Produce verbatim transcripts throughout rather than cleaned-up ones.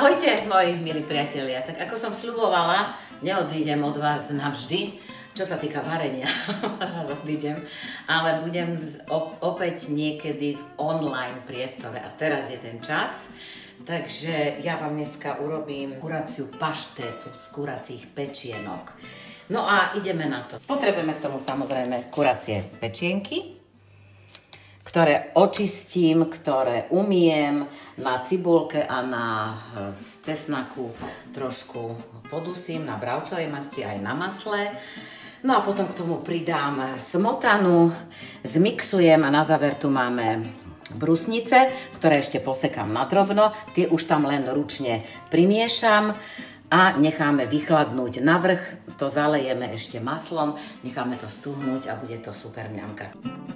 Ahojte, moji milí priatelia. Tak ako som sľubovala, neodídem od vás navždy, čo sa týka varenia, raz odídem, ale budem opäť niekedy v online priestore a teraz je ten čas. Takže ja vám dneska urobím kuraciu paštétu z kuracích pečienok. No a ideme na to. Potrebujeme k tomu samozrejme kuracie pečienky, ktoré očistím, ktoré umiem na cibulke a na cesnaku trošku podusím, na bravčovej masti aj na masle. No a potom k tomu pridám smotanu, zmixujem a na záver tu máme brusnice, ktoré ešte posekám na drobno. Tie už tam len ručne primiešam a necháme vychladnúť. Navrch to zalejeme ešte maslom, necháme to stuhnúť a bude to super mňamka.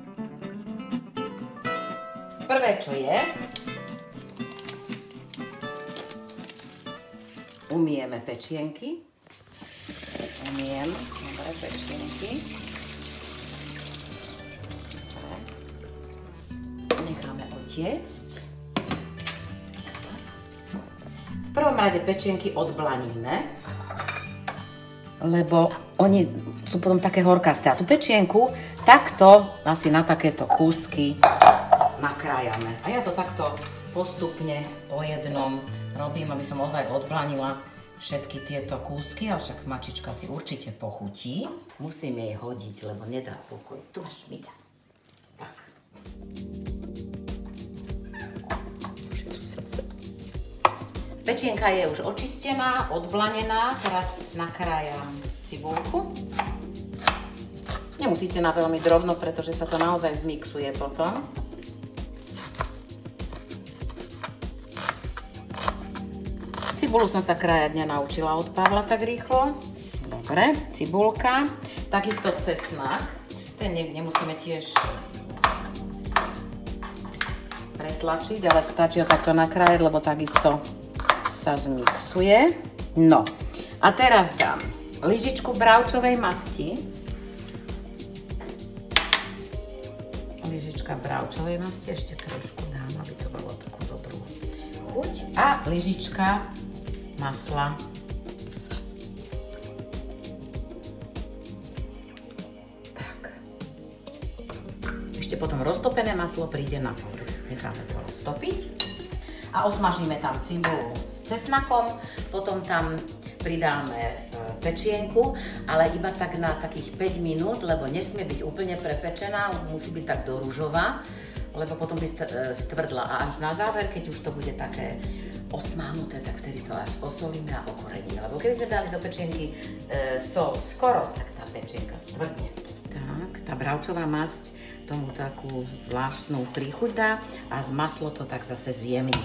Prvé, čo je, umieme pečienky. Umiem, dobre, pečienky. Necháme otiecť. V prvom rade pečienky odblaníme, lebo oni sú potom také horkasté. A tú pečienku takto asi na takéto kúsky nakrájame. A ja to takto postupne po jednom robím, aby som ozaj odblanila všetky tieto kúsky, ale však mačička si určite pochutí. Musím jej hodiť, lebo nedá pokoj. Tu máš špica. Tak. Pečienka je už očistená, odblanená. Teraz nakrájam cibulku. Nemusíte na veľmi drobno, pretože sa to naozaj zmixuje potom. Cibulu som sa krájať nenaučila od Pavla tak rýchlo. Dobre, cibulka. Takisto cesnak. Ten nemusíme tiež pretlačiť, ale stačí ho takto nakrájať, lebo takisto sa zmixuje. No, a teraz dám lyžičku bravčovej masti. Lyžička bravčovej masti, ešte trošku dám, aby to bolo takú dobrú chuť. A lyžička masla. Tak. Ešte potom roztopené maslo príde na povrch. Necháme to roztopiť. A osmažíme tam cibulu s cesnakom, potom tam pridáme pečienku, ale iba tak na takých päť minút, lebo nesmie byť úplne prepečená, musí byť tak do ružová, lebo potom by stvrdla. A až na záver, keď už to bude také osmánuté, tak vtedy to až osolíme a okoreníme. Lebo keby sme dali do pečienky e, sol skoro, tak tá pečienka stvrdne. Tak, tá bravčová masť tomu takú zvláštnu príchuť dá a z maslo to tak zase zjemní.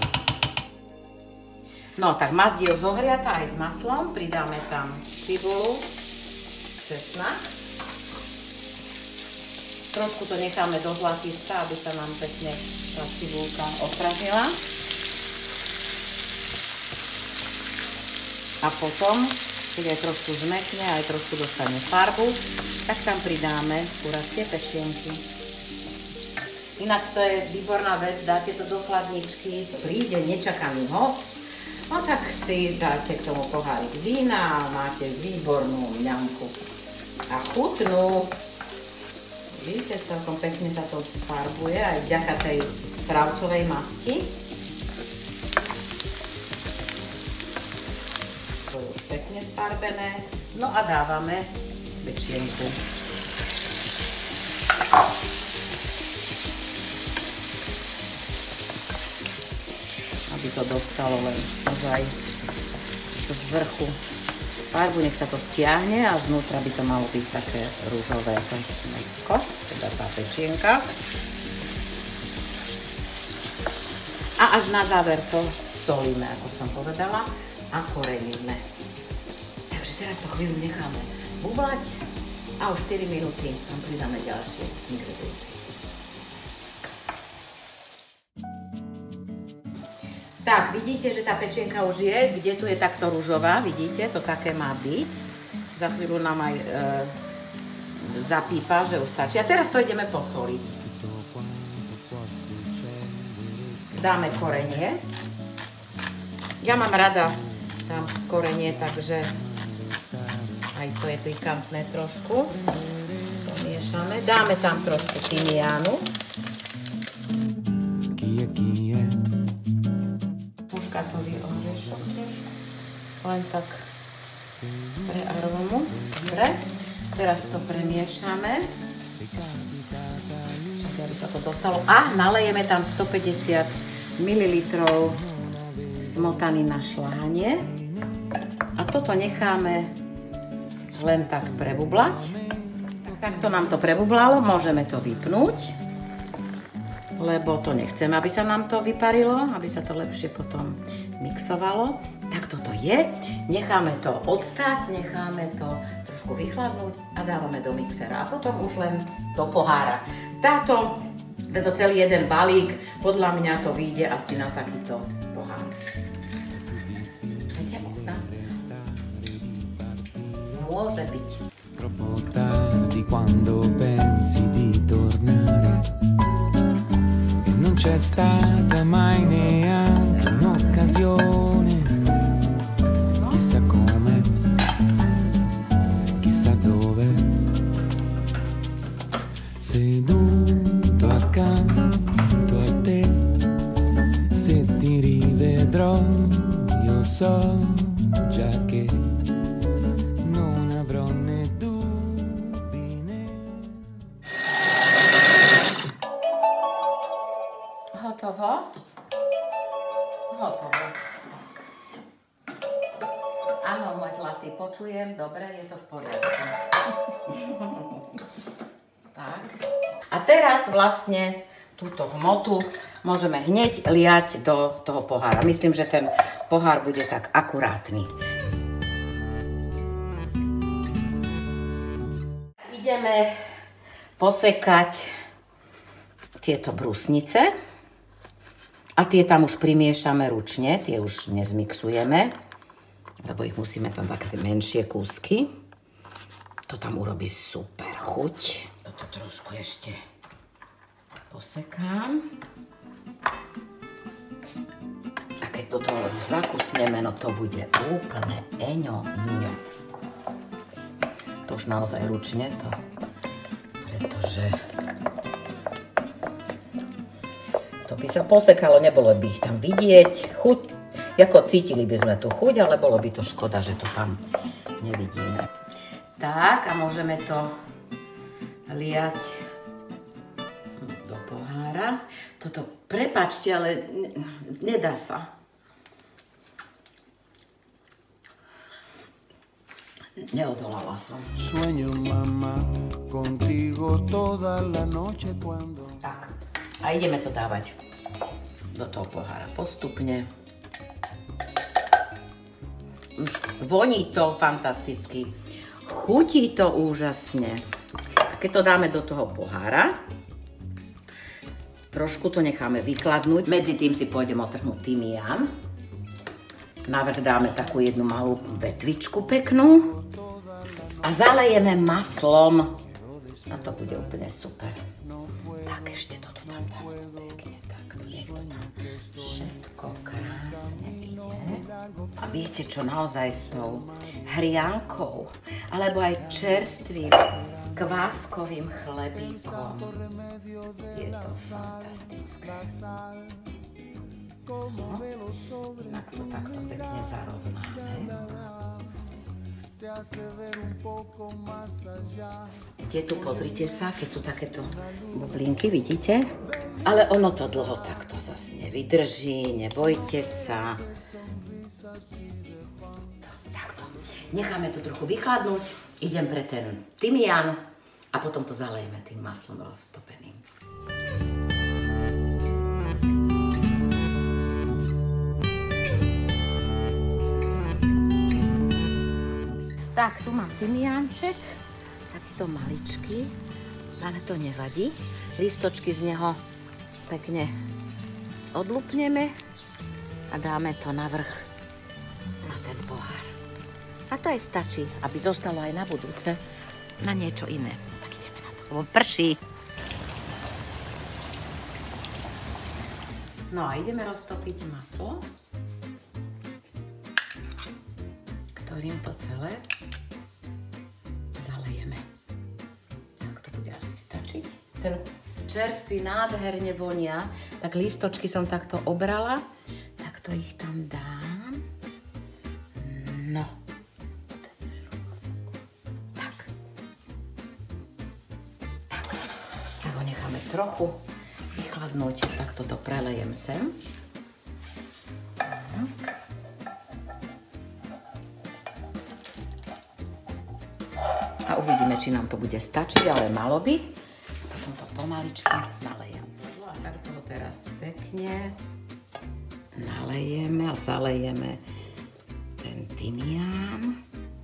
No tak masť je zohriatá aj s maslom, pridáme tam cibulu, cesnak. Trošku to necháme do zlatista, aby sa nám pekne tá cibulka opražila. A potom, keď aj trošku zmekne, aj trošku dostane farbu, tak tam pridáme kuracie pečienky. Inak to je výborná vec, dáte to do chladničky, príde nečakaný host, no tak si dáte k tomu pohárik vína a máte výbornú mňamku. A chutnú. Vidíte, celkom pekne sa to sfarbuje aj vďaka tej bravčovej masti. To je už pekne sfarbené. No a dávame pečienku. Aby to dostalo len ozaj z vrchu farbu, nech sa to stiahne a znútra by to malo byť také rúžové to mäsko, teda tá pečienka. A až na záver to solíme, ako som povedala, a koreníme. Takže teraz to chvíľu necháme bublať a o štyri minúty tam pridáme ďalšie ingrediencie. Tak, vidíte, že tá pečienka už je, kde tu je takto ružová, vidíte, to také má byť. Za chvíľu nám aj e, zapípa, že už stačí. A teraz to ideme posoliť. Dáme korenie. Ja mám rada tam korenie, takže aj to je pikantné trošku. Pomiešame. Dáme tam trošku tymiánu. Muškatový oriešok trošku. Len tak pre arómu. Dobre. Teraz to premiešame. Aby sa to dostalo. A nalejeme tam stopäťdesiat mililitrov smotany na šláhanie. A toto necháme len tak prebublať. Takto nám to prebublalo, môžeme to vypnúť, lebo to nechceme, aby sa nám to vyparilo, aby sa to lepšie potom mixovalo. Tak toto je. Necháme to odstáť, necháme to trošku vychladnúť a dávame do mixera. A potom už len do pohára. Táto, tento celý jeden balík, podľa mňa to vyjde asi na takýto pohár. Môže byť. Troppo tardi quando pensi di tornare e non c'è stata mai neanche un'occasione. Chissà come, chissà dove, seduto accanto a te, se ti rivedrò io so già che hotovo. Hotovo. Tak. Áno, môj zlatý, počujem, dobre, je to v poriadku. Tak. A teraz vlastne túto hmotu môžeme hneď liať do toho pohára. Myslím, že ten pohár bude tak akurátny. Ideme posekať tieto brusnice. A tie tam už primiešame ručne, tie už nezmixujeme, lebo ich musíme tam dať také menšie kúsky. To tam urobí super chuť. Toto trošku ešte posekám. A keď do toho zakusneme, no to bude úplne eňo, mňo. To už naozaj ručne, to, pretože to by sa posekalo, nebolo by ich tam vidieť. Chuť, ako cítili by sme tú chuť, ale bolo by to škoda, že to tam nevidíme. Tak, a môžeme to liať do pohára. Toto, prepáčte, ale nedá sa. Neodolala som. Tak. A ideme to dávať do toho pohára postupne. Už voní to fantasticky. Chutí to úžasne. A keď to dáme do toho pohára, trošku to necháme vykladnúť. Medzi tým si pôjdem otrhnúť tymián. Navrch dáme takú jednu malú vetvičku peknú. A zalejeme maslom. A to bude úplne super. Tak ešte to tu tam dáme pekne, takto, nech to tam všetko krásne ide. A viete čo, naozaj s tou hriankou, alebo aj čerstvým kváskovým chlebíkom, je to fantastické. No, inak to takto pekne zarovnáme. Kde tu, pozrite sa, keď sú takéto bublinky, vidíte? Ale ono to dlho takto zase nevydrží, nebojte sa. Takto. Necháme to trochu vychladnúť, idem pre ten tymián a potom to zalejeme tým maslom roztopeným. Tak, tu mám tymiánček, takýto maličký, ale to nevadí. Lístočky z neho pekne odlupneme a dáme to na vrch na ten pohár. A to aj stačí, aby zostalo aj na budúce, na niečo iné. Tak ideme na to, lebo prší. No a ideme roztopiť maslo. Otvorím to celé. Zalejeme. Tak to bude asi stačiť. Ten čerstvý nádherne vonia. Tak lístočky som takto obrala. Takto ich tam dám. No. Tak. Tak. Tak ho necháme trochu vychladnúť. Takto to prelejem sem. A uvidíme, či nám to bude stačiť, ale malo by. Potom to pomaličky nalejem. A takto ho teraz pekne nalejeme a zalejeme ten tymián.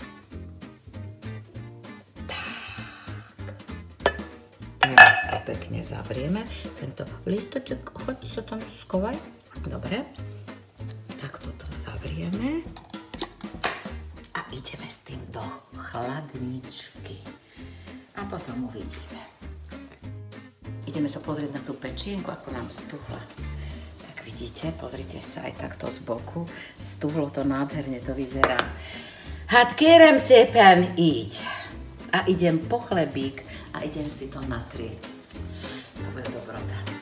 Tak. Teraz to pekne zavrieme. Tento listoček, choď sa tam skovaj. Dobre. Takto to zavrieme. A ideme s tým do chladničky. A potom uvidíme. Ideme sa pozrieť na tú pečienku, ako nám stuhla. Tak vidíte, pozrite sa aj takto z boku. Stuhlo to nádherne, to vyzerá. Hát kérem szépen így. A idem po chlebík a idem si to natrieť. To bude dobrota.